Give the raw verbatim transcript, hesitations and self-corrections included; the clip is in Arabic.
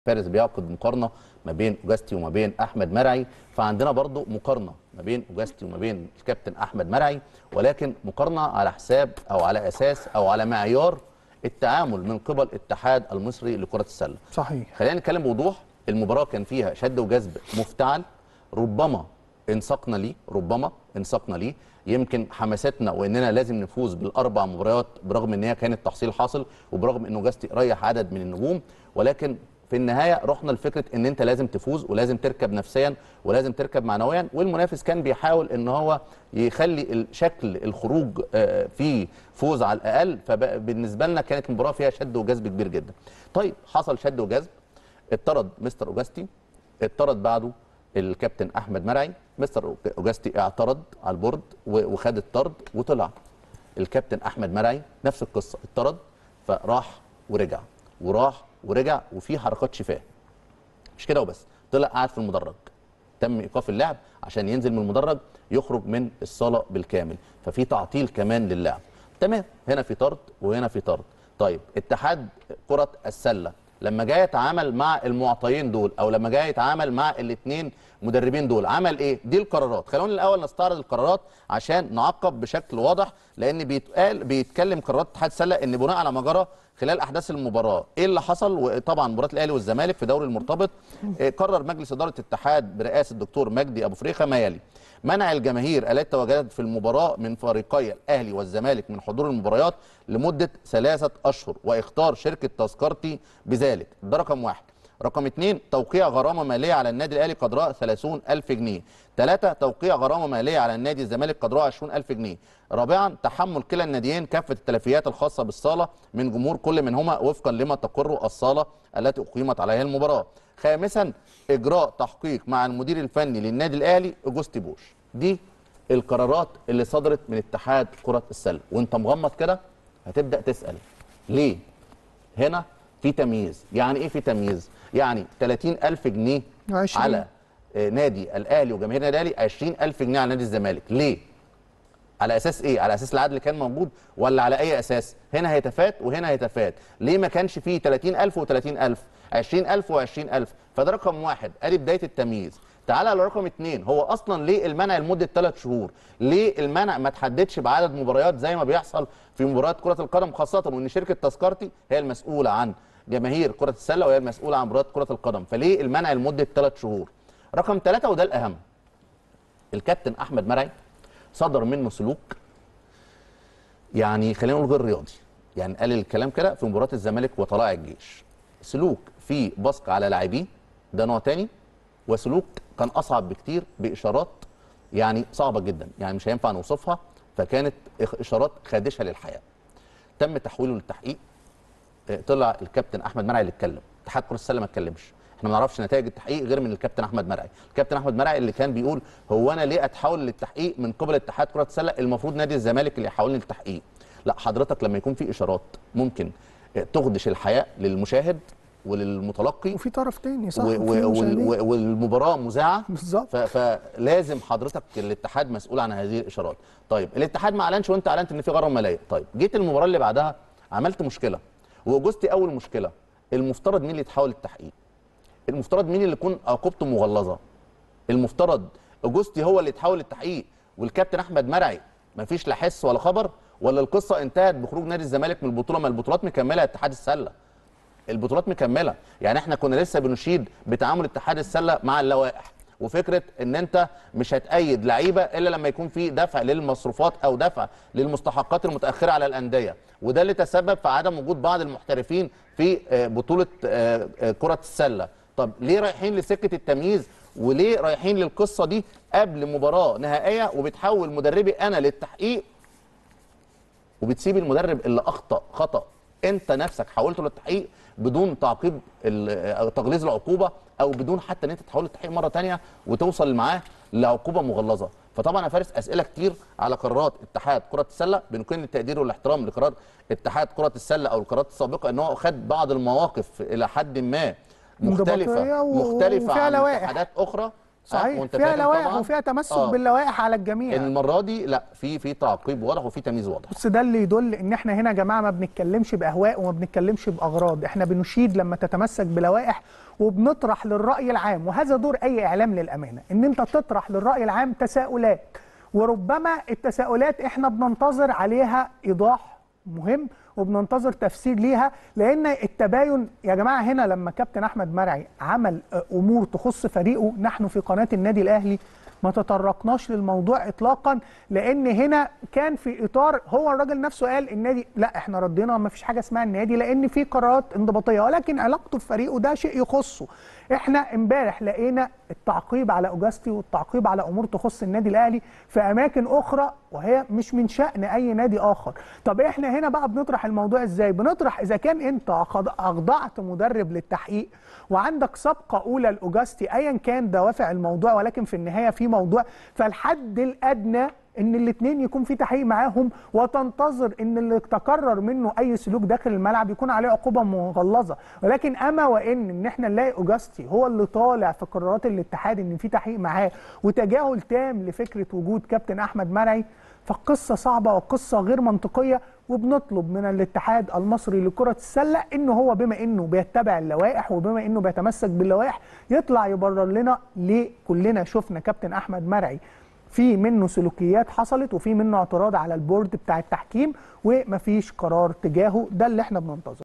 فارس بيعقد مقارنه ما بين اوجاستي وما بين احمد مرعي، فعندنا برضو مقارنه ما بين اوجاستي وما بين الكابتن احمد مرعي، ولكن مقارنه على حساب او على اساس او على معيار التعامل من قبل الاتحاد المصري لكره السله. صحيح. خلينا نتكلم بوضوح. المباراه كان فيها شد وجذب مفتعل، ربما انسقنا ليه ربما انسقنا ليه يمكن حماستنا واننا لازم نفوز بالاربع مباريات برغم ان هي كانت تحصيل حاصل وبرغم ان اوجاستي ريح عدد من النجوم، ولكن في النهايه رحنا لفكره ان انت لازم تفوز ولازم تركب نفسيا ولازم تركب معنويا، والمنافس كان بيحاول ان هو يخلي شكل الخروج في فوز على الاقل، فبالنسبه لنا كانت المباراه فيها شد وجذب كبير جدا. طيب حصل شد وجذب، اتطرد مستر اوجاستي، اتطرد بعده الكابتن احمد مرعي، مستر اوجاستي اعترض على البورد وخد الطرد وطلع. الكابتن احمد مرعي نفس القصه، اتطرد فراح ورجع وراح ورجع وفي حركات شفاه. مش كده وبس، طلع قاعد في المدرج، تم ايقاف اللعب عشان ينزل من المدرج يخرج من الصاله بالكامل، ففي تعطيل كمان للعب. تمام، هنا في طرد وهنا في طرد. طيب اتحاد كره السله لما جاي يتعامل مع المعطيين دول او لما جاي يتعامل مع الاثنين مدربين دول عمل ايه؟ دي القرارات. خلونا الاول نستعرض القرارات عشان نعقب بشكل واضح، لان بيتقال بيتكلم قرارات اتحاد السله ان بناء على ما جرى خلال احداث المباراه ايه اللي حصل. وطبعا مباراه الاهلي والزمالك في دوري المرتبط، قرر مجلس اداره الاتحاد برئاسه الدكتور مجدي ابو فريخه ما يلي: منع الجماهير التي تواجدت في المباراه من فريقي الاهلي والزمالك من حضور المباريات لمده ثلاثه اشهر واختار شركه تذكرتي بذلك. ده رقم واحد. رقم اثنين، توقيع غرامه ماليه على النادي الاهلي قدرها ثلاثين ألف جنيه. ثلاثة، توقيع غرامه ماليه على النادي الزمالك قدرها عشرين ألف جنيه. رابعا، تحمل كلا الناديين كافه التلفيات الخاصه بالصاله من جمهور كل منهما وفقا لما تقر الصاله التي اقيمت عليها المباراه. خامسا، اجراء تحقيق مع المدير الفني للنادي الاهلي اوجوستي بوش. دي القرارات اللي صدرت من اتحاد كره السله، وانت مغمض كده هتبدا تسال ليه هنا في تمييز. يعني ايه في تمييز؟ يعني ثلاثين ألف جنيه عشرين على نادي الاهلي وجماهير النادي الاهلي، عشرين ألف جنيه على نادي الزمالك. ليه؟ على اساس ايه؟ على اساس العدل اللي كان موجود ولا على اي اساس؟ هنا هيتفات وهنا هيتفات. ليه ما كانش فيه ثلاثين ألف وثلاثين ألف، عشرين ألف وعشرين ألف؟ فده رقم واحد، ادي بدايه التمييز. تعالى على رقم اثنين، هو اصلا ليه المنع لمده ثلاث شهور؟ ليه المنع ما تحددش بعدد مباريات زي ما بيحصل في مباريات كره القدم، خاصه وان شركه تذكرتي هي المسؤوله عن جماهير كره السله وهي المسؤوله عن مباريات كره القدم، فليه المنع لمده ثلاث شهور؟ رقم ثلاثة وده الاهم، الكابتن احمد مرعي صدر منه سلوك يعني خلينا نقول غير رياضي، يعني قال الكلام كده في مباراه الزمالك وطلائع الجيش، سلوك فيه بصق على لاعبيه، ده نوع تاني، وسلوك كان اصعب بكتير باشارات يعني صعبه جدا، يعني مش هينفع نوصفها، فكانت اشارات خادشه للحياه. تم تحويله للتحقيق، طلع الكابتن احمد مرعي اللي اتكلم، اتحاد كره السله ما اتكلمش، احنا ما نعرفش نتائج التحقيق غير من الكابتن احمد مرعي. الكابتن احمد مرعي اللي كان بيقول هو انا ليه اتحول للتحقيق من قبل اتحاد كره السله؟ المفروض نادي الزمالك اللي يحولني للتحقيق. لا حضرتك، لما يكون في اشارات ممكن تخدش الحياه للمشاهد وللمتلقي وفي طرف تاني صح، والمباراه مذاعه بالظبط، فلازم حضرتك الاتحاد مسؤول عن هذه الاشارات. طيب الاتحاد ما اعلنش وانت اعلنت ان في غرامه ماليه، طيب جيت المباراه اللي بعدها عملت مشكله واوجستي اول مشكله، المفترض مين اللي يتحول للتحقيق؟ المفترض مين اللي يكون عقوبته مغلظه؟ المفترض اوجستي هو اللي يتحول للتحقيق والكابتن احمد مرعي مفيش لا حس ولا خبر، ولا القصه انتهت بخروج نادي الزمالك من البطوله؟ ما البطولات مكمله يا اتحاد السله، البطولات مكمله. يعني احنا كنا لسه بنشيد بتعامل اتحاد السله مع اللوائح وفكره ان انت مش هتأيد لعيبه الا لما يكون في دفع للمصروفات او دفع للمستحقات المتاخره على الانديه، وده اللي تسبب في عدم وجود بعض المحترفين في بطوله كره السله. طب ليه رايحين لسكه التمييز وليه رايحين للقصه دي قبل مباراه نهائيه وبتحول مدربي انا للتحقيق وبتسيب المدرب اللي اخطا خطا انت نفسك حولته للتحقيق بدون تعقيب تغليظ العقوبه او بدون حتى ان انت تحول التحقيق مره ثانيه وتوصل معاه لعقوبه مغلظه؟ فطبعا يا فارس اسئله كتير على قرارات اتحاد كره السله، بنكن التقدير والاحترام لقرار اتحاد كره السله او القرارات السابقه ان هو خد بعض المواقف الى حد ما مختلفه مختلفه عن اتحادات اخرى، صحيح، فيها لوائح وفيها تمسك آه. باللوائح على الجميع. المره دي لا، في في تعقيب واضح وفي تمييز واضح. بس ده اللي يدل ان احنا هنا يا جماعه ما بنتكلمش باهواء وما بنتكلمش باغراض، احنا بنشيد لما تتمسك بلوائح وبنطرح للراي العام، وهذا دور اي اعلام للامانه، ان انت تطرح للراي العام تساؤلات، وربما التساؤلات احنا بننتظر عليها ايضاح مهم وبننتظر تفسير ليها، لان التباين يا جماعه هنا لما كابتن احمد مرعي عمل امور تخص فريقه، نحن في قناه النادي الاهلي ما تطرقناش للموضوع اطلاقا، لان هنا كان في اطار هو الراجل نفسه قال النادي لا احنا ردينا ما فيش حاجه اسمها النادي لان في قرارات انضباطيه، ولكن علاقته بفريقه ده شيء يخصه. احنا امبارح لقينا التعقيب على اوجاستي والتعقيب على امور تخص النادي الاهلي في اماكن اخرى وهي مش من شأن اي نادي اخر. طب احنا هنا بقى بنطرح الموضوع ازاي؟ بنطرح اذا كان انت اخضعت مدرب للتحقيق وعندك سابقه اولى لاوجاستي ايا كان دوافع الموضوع، ولكن في النهايه في موضوع، فالحد الادنى ان الاثنين يكون في تحقيق معاهم، وتنتظر ان اللي تكرر منه اي سلوك داخل الملعب يكون عليه عقوبه مغلظه. ولكن اما وان ان احنا نلاقي اوجاستي هو اللي طالع في قرارات الاتحاد ان في تحقيق معاه وتجاهل تام لفكره وجود كابتن احمد مرعي، فقصه صعبه وقصه غير منطقيه. وبنطلب من الاتحاد المصري لكره السله انه هو بما انه بيتبع اللوائح وبما انه بيتمسك باللوائح يطلع يبرر لنا ليه كلنا شفنا كابتن احمد مرعي في منه سلوكيات حصلت وفي منه اعتراض على البورد بتاع التحكيم ومفيش قرار تجاهه. ده اللي احنا بننتظره.